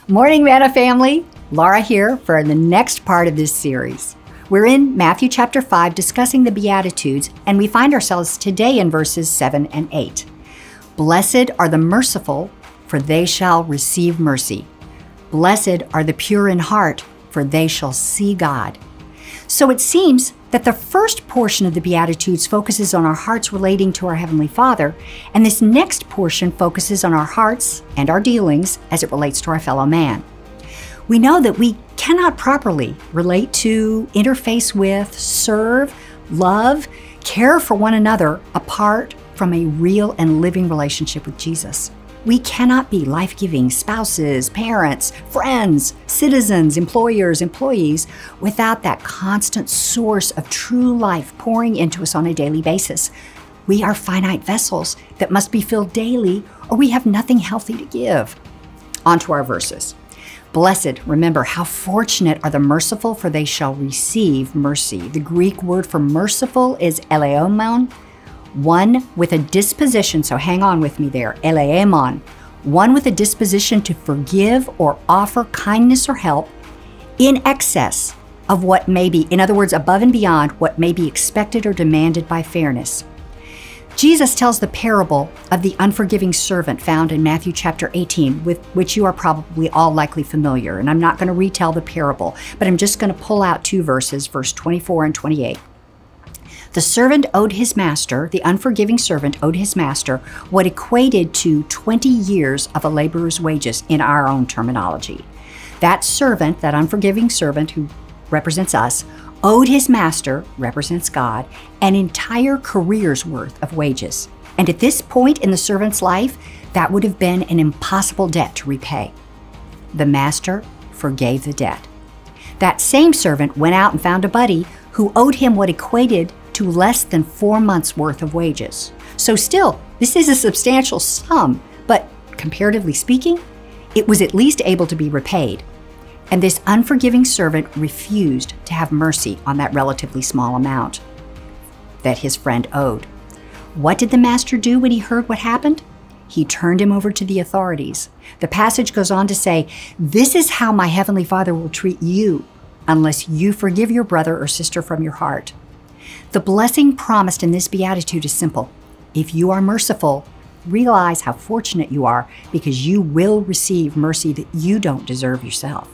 Morning, Manna family. Laura here for the next part of this series. We're in Matthew chapter 5 discussing the Beatitudes, and we find ourselves today in verses 7 and 8. Blessed are the merciful, for they shall receive mercy. Blessed are the pure in heart, for they shall see God. So it seems that the first portion of the Beatitudes focuses on our hearts relating to our Heavenly Father, and this next portion focuses on our hearts and our dealings as it relates to our fellow man. We know that we cannot properly relate to, interface with, serve, love, care for one another apart from a real and living relationship with Jesus. We cannot be life-giving spouses, parents, friends, citizens, employers, employees without that constant source of true life pouring into us on a daily basis. We are finite vessels that must be filled daily, or we have nothing healthy to give. On to our verses. Blessed, remember, how fortunate are the merciful, for they shall receive mercy. The Greek word for merciful is eleomon, one with a disposition, so hang on with me there, eleemon, one with a disposition to forgive or offer kindness or help in excess of what may be, in other words, above and beyond what may be expected or demanded by fairness. Jesus tells the parable of the unforgiving servant found in Matthew chapter 18, with which you are probably all likely familiar. And I'm not going to retell the parable, but I'm just going to pull out two verses, verse 24 and 28. The servant owed his master, the unforgiving servant owed his master, what equated to 20 years of a laborer's wages in our own terminology. That servant, that unforgiving servant who represents us, owed his master, represents God, an entire career's worth of wages. And at this point in the servant's life, that would have been an impossible debt to repay. The master forgave the debt. That same servant went out and found a buddy who owed him what equated to less than 4 months' worth of wages. So still, this is a substantial sum, but comparatively speaking, it was at least able to be repaid. And this unforgiving servant refused to have mercy on that relatively small amount that his friend owed. What did the master do when he heard what happened? He turned him over to the authorities. The passage goes on to say, "This is how my heavenly Father will treat you unless you forgive your brother or sister from your heart." The blessing promised in this beatitude is simple. If you are merciful, realize how fortunate you are because you will receive mercy that you don't deserve yourself.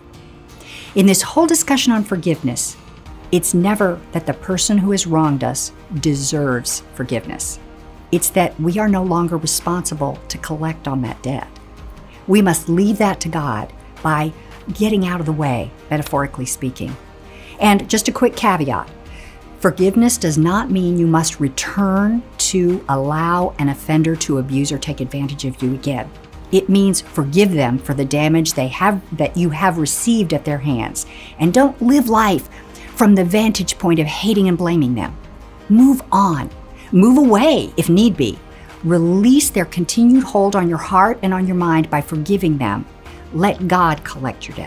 In this whole discussion on forgiveness, it's never that the person who has wronged us deserves forgiveness. It's that we are no longer responsible to collect on that debt. We must leave that to God by getting out of the way, metaphorically speaking. And just a quick caveat. Forgiveness does not mean you must return to allow an offender to abuse or take advantage of you again. It means forgive them for the damage that you have received at their hands. And don't live life from the vantage point of hating and blaming them. Move on. Move away if need be. Release their continued hold on your heart and on your mind by forgiving them. Let God collect your debt.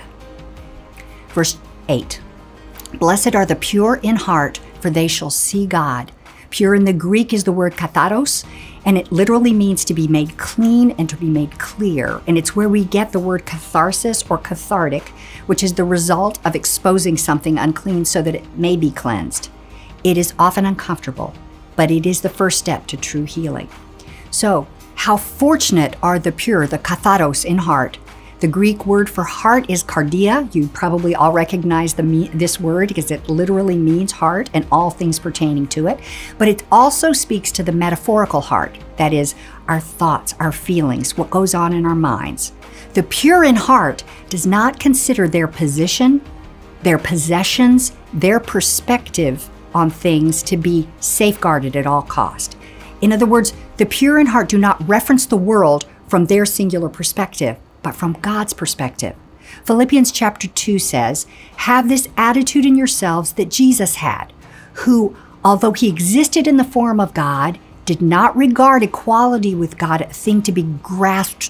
Verse 8. Blessed are the pure in heart, for they shall see God. Pure in the Greek is the word katharos, and it literally means to be made clean and to be made clear. And it's where we get the word catharsis or cathartic, which is the result of exposing something unclean so that it may be cleansed. It is often uncomfortable, but it is the first step to true healing. So, how fortunate are the pure, the katharos in heart? The Greek word for heart is kardia. You probably all recognize this word because it literally means heart and all things pertaining to it. But it also speaks to the metaphorical heart, that is, our thoughts, our feelings, what goes on in our minds. The pure in heart does not consider their position, their possessions, their perspective on things to be safeguarded at all cost. In other words, the pure in heart do not reference the world from their singular perspective, but from God's perspective. Philippians chapter 2 says, "Have this attitude in yourselves that Jesus had, who, although he existed in the form of God, did not regard equality with God a thing to be grasped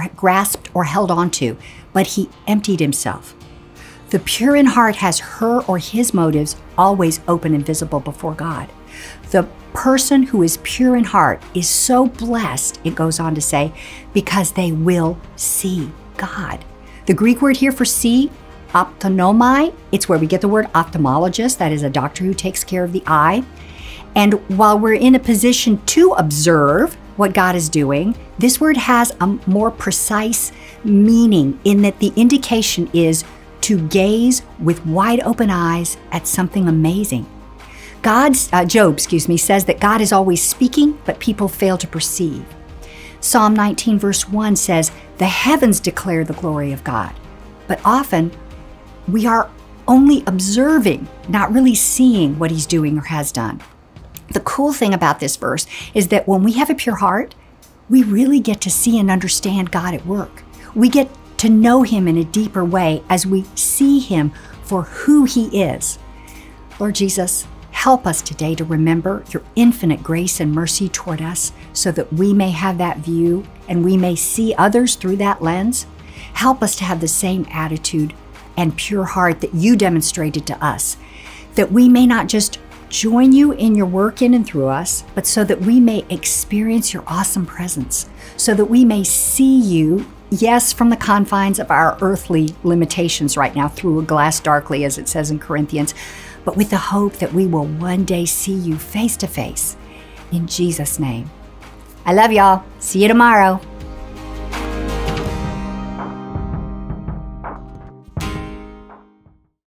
or held onto, but he emptied himself." The pure in heart has her or his motives always open and visible before God. The person who is pure in heart is so blessed, it goes on to say, because they will see God. The Greek word here for see, ophthalmomai, it's where we get the word ophthalmologist. That is a doctor who takes care of the eye. And while we're in a position to observe what God is doing, this word has a more precise meaning in that the indication is to gaze with wide open eyes at something amazing. Job says that God is always speaking, but people fail to perceive. Psalm 19 verse 1 says, the heavens declare the glory of God. But often we are only observing, not really seeing what he's doing or has done. The cool thing about this verse is that when we have a pure heart, we really get to see and understand God at work. We get to know him in a deeper way as we see him for who he is. Lord Jesus, help us today to remember your infinite grace and mercy toward us so that we may have that view and we may see others through that lens. Help us to have the same attitude and pure heart that you demonstrated to us, that we may not just join you in your work in and through us, but so that we may experience your awesome presence, so that we may see you, yes, from the confines of our earthly limitations right now, through a glass darkly, as it says in Corinthians, but with the hope that we will one day see you face to face. In Jesus' name. I love y'all. See you tomorrow.